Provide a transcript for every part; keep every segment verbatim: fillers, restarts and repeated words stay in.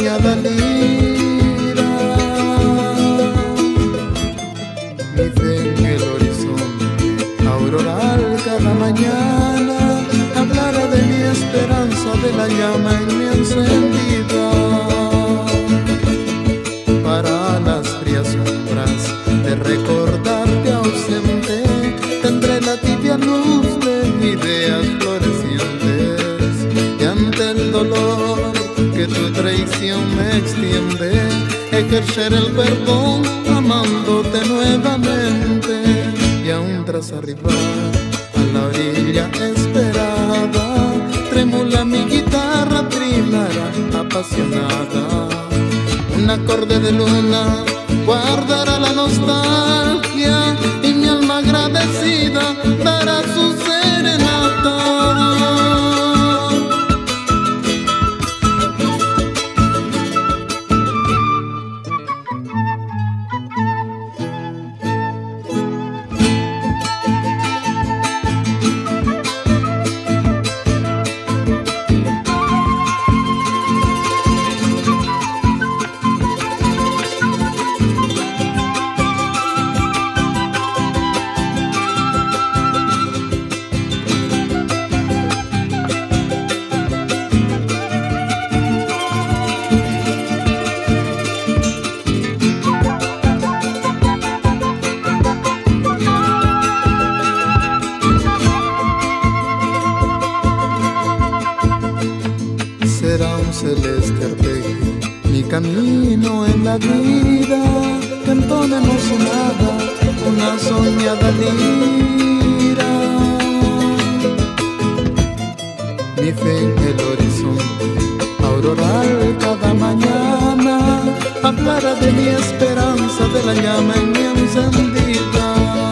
soñada lira. Mi fe en el horizonte auroral cada mañana hablará de mi esperanza, de la llama en mi encendida. Para las frías sombras de recordarte ausente, tendré la tibia luz de ideas florecientes. Y ante el dolor que tu traición me extiende, ejercer el perdón amándote nuevamente. Y aún tras arribar a la orilla esperada, trémula mi guitarra trinará apasionada. Un acorde de luna guardará la nostalgia y mi alma agradecida dará su serenata. Será un celeste arpegio mi camino en la vida, que entone emocionada una soñada lira. Mi fe en el horizonte auroral cada mañana hablará de mi esperanza, de la llama en mi encendida.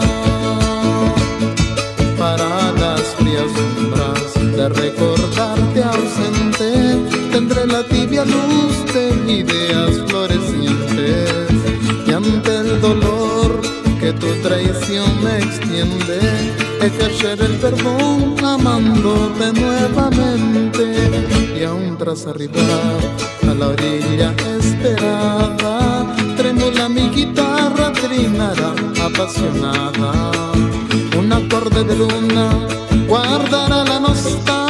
Para las frías sombras de recordarte ausente, tendré la tibia luz de ideas florecientes. Y ante el dolor que tu traición me extiende, ejercer el perdón amándote nuevamente. Y aún tras arribar a la orilla esperada, trémula mi guitarra trinará apasionada. Un acorde de luna guardará la nostalgia